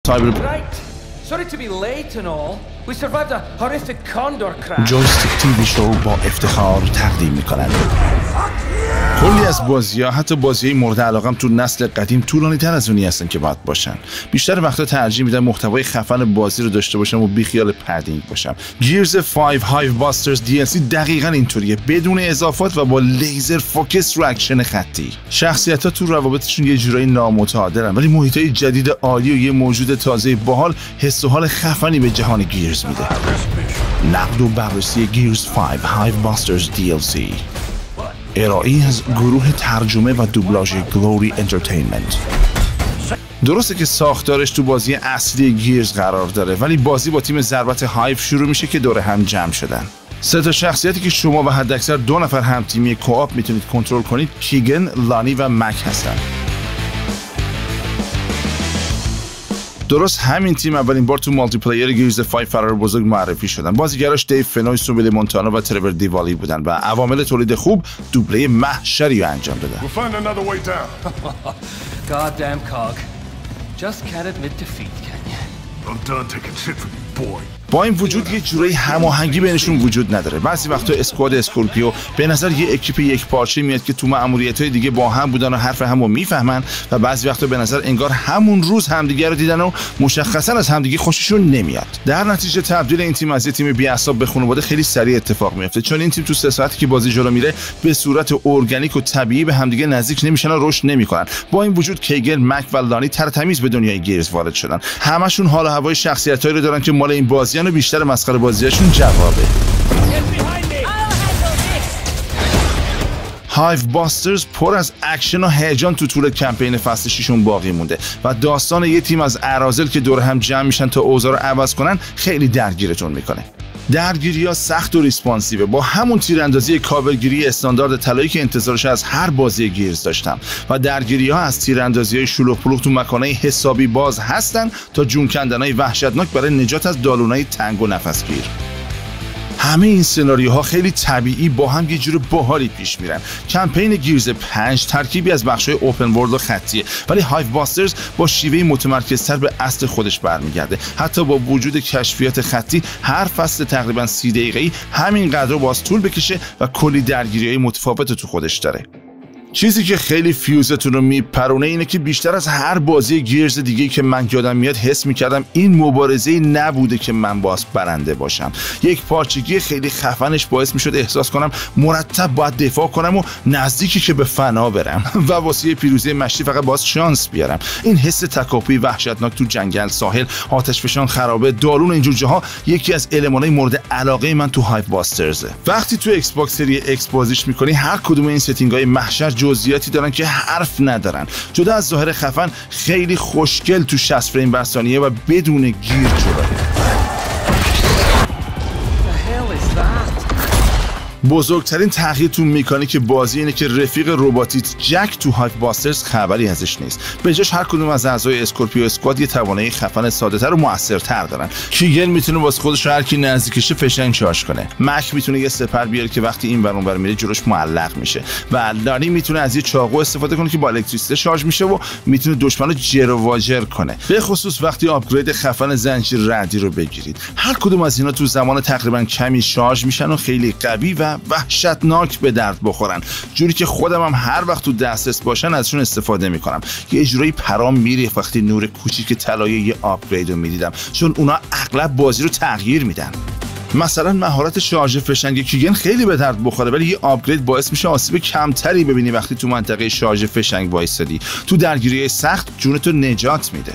جویستیک تیوی شو با افتخار تقدیم می‌کنند. کلی از بازی‌ها، حتی بازی‌های مورد علاقه‌ام تو نسل قدیم، طولانی‌تر از اونی هستن که باید باشن. بیشتر وقتا ترجیح میدم محتوای خفن بازی رو داشته باشم و بیخیال پدینگ باشم. Gears 5 Hive Busters DLC دقیقاً اینطوریه، بدون اضافات و با لیزر فوکس رو اکشن خطی. شخصیت‌ها تو روابطشون یه جورایی نامتعادلن، ولی محیطای جدید عالی و یه موجود تازه باحال حس و حال خفنی به جهان گیرز میده. نقد و بررسی Gears 5 Hive Busters DLC ارائه‌ای از گروه ترجمه و دوبلاژ گلوری انترتینمنت. درسته که ساختارش تو بازی اصلی گیرز قرار داره، ولی بازی با تیم ضربت هایف شروع میشه که دور هم جمع شدن. 3 شخصیتی که شما و حداکثر 2 نفر هم تیمی کوآپ میتونید کنترل کنید کیگن، لانی و مک هستن. درست همین تیم اولین بار تو مالتی پلییر گیرز 5 فرار بزرگ معرفی شدن. بازیگراش دیو فنوی، سومیل مونتانا و ترور دیوالی بودن و عوامل تولید خوب دوبله محشری رو انجام دادن. با این وجود یه جورایی هماهنگی بینشون وجود نداره. بعضی وقتا اسکواد اسکورپیو به نظر یه اکیپ یک پارچه میاد که تو مأموریت‌های دیگه با هم بودن و حرف همو میفهمن و بعضی وقتا به نظر انگار همون روز همدیگه رو دیدن و مشخصا از همدیگه خوششون نمیاد. در نتیجه تبدیل این تیم از یه تیم بی‌عصاب به خانواده خیلی سریع اتفاق میفته، چون این تیم تو 3 ساعتی که بازی جلو میره به صورت ارگانیک و طبیعی به همدیگه نزدیک نمیشن و رشد نمیکنن. با این وجود کیگل، مک و لانی ترتمیز به دنیای گیرز وارد شدن. همشون حال و هوای شخصیتایی رو دارن که مال این بازیان و بیشتر مسخره بازیاشون جوابه. هایو باسترز پر از اکشن و هیجان تو طول کمپین فصل 6 باقی مونده و داستان یه تیم از اراذل که دور هم جمع میشن تا اوضاع رو عوض کنن خیلی درگیرتون میکنه. درگیری‌ها سخت و ریسپانسیوه، با همون تیراندازی کاورگیری استاندارد طلایی که انتظارش از هر بازی گیرز داشتم و درگیری‌ها از تیراندازی‌های شلوغ پلوغ تو مکان‌های حسابی باز هستن تا جون کندن‌های وحشتناک برای نجات از دالون‌های تنگ و نفسگیر. همه این سناریوها خیلی طبیعی با هم یه جور باحالی پیش میرن. کمپین گیرز 5 ترکیبی از بخش‌های اوپن ورلد و خطیه، ولی هایو باسترز با شیوه متمرکزتر به اصل خودش برمیگرده. حتی با وجود کشفیات خطی، هر فصل تقریبا 30 دقیقه‌ای همین قدر باز طول بکشه و کلی درگیری‌های متفاوت تو خودش داره. چیزی که خیلی فیوزتون رو میپرونه اینه که بیشتر از هر بازی گیرز دیگه‌ای که من یادم میاد حس میکردم این مبارزه‌ای نبوده که من باز برنده باشم. یک پارچگی خیلی خفنش باعث میشد احساس کنم مرتب باید دفاع کنم و نزدیکی که به فنا برم و واسه پیروزی مشتی فقط باز شانس بیارم. این حس تکاپوی وحشتناک تو جنگل، ساحل، آتشفشان، خرابه، دالون، اینجور جاها یکی از المان‌های مورد علاقه من تو هایو باسترزه. وقتی تو ایکس باکس سری ایکس بازیش می‌کنی، هر کدوم این ستینگ‌های محشر جزئیاتی دارن که حرف ندارن. جدا از ظاهر خفن، خیلی خوشگل تو 60 فریم بر ثانیه و بدون گیر جلوه. بزرگترین تغییر تو مکانیک بازی اینه که رفیق رباتیت جک تو هایو باسترز خبری ازش نیست. به جاش هر کدوم از اعضای اسکورپیو اسکواد یه توانایی خفن ساده‌تر و موثرتر دارن. کیگن میتونه واسه خودش هر کی نزدیکشه فشنگ شارژ کنه. مک میتونه یه سپر بیاره که وقتی این ور اون ور میره جلوش معلق میشه و لانی میتونه از یه چاقو استفاده کنه که با الکتریسیته شارژ میشه و میتونه دشمنو جر و واجر کنه. به خصوص وقتی آپگرید خفن زنجیر رعدی رو بگیرید. هر کدوم از اینا تو زمان تقریبا کمی شارژ میشن و خیلی قوی و وحشتناک به درد بخورن، جوری که خودم هم هر وقت تو دسترس باشن ازشون استفاده میکنم. یه اجرایی پرام میره وقتی نور کوچیک طلایی یه آپگرید رو میدیدم، چون اونا اغلب بازی رو تغییر میدن. مثلا مهارت شارژ فشنگ کیگن خیلی به درد بخوره، ولی یه آپگرید باعث میشه آسیب کمتری ببینی وقتی تو منطقه شارژ فشنگ وایسادی. تو درگیری سخت جونتو نجات میده.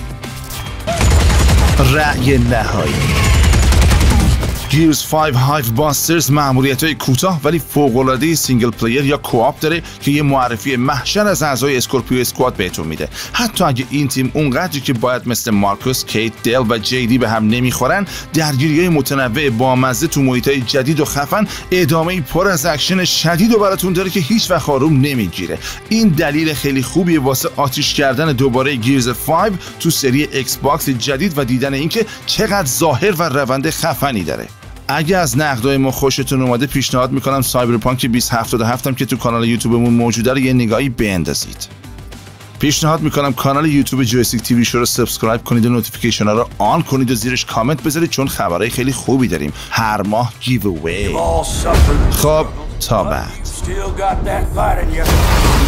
رأی نهایی Gears 5 Hive Busters مأموریت‌های کوتاه ولی فوق‌العاده سینگل پلیر یا کوآپ داره که یه معرفی محشر از اعضای اسکورپیو اسکواد بهتون میده. حتی اگه این تیم اونقدری که باید مثل مارکوس، کیت، دل و جیدی به هم نمیخورن، درگیری‌های متنوع بامزه تو محیط‌های جدید و خفن، ادامه‌ای پر از اکشن شدید و براتون داره که هیچ وقت آروم نمیگیره. این دلیل خیلی خوبیه واسه آتیش کردن دوباره گیرز 5 تو سری ایکس باکس جدید و دیدن اینکه چقدر ظاهر و روند خفنی داره. اگه از نقدای ما خوشتون اومده، پیشنهاد میکنم سایبرپانک 2077 هم که تو کانال یوتیوبمون موجوده رو یه نگاهی بندازید. پیشنهاد میکنم کانال یوتیوب جویستیک تیوی شو رو سابسکرایب کنید و نوتیفیکیشن ها رو آن کنید و زیرش کامنت بذارید، چون خبرهای خیلی خوبی داریم. هر ماه گیو اوی. خب تا بعد.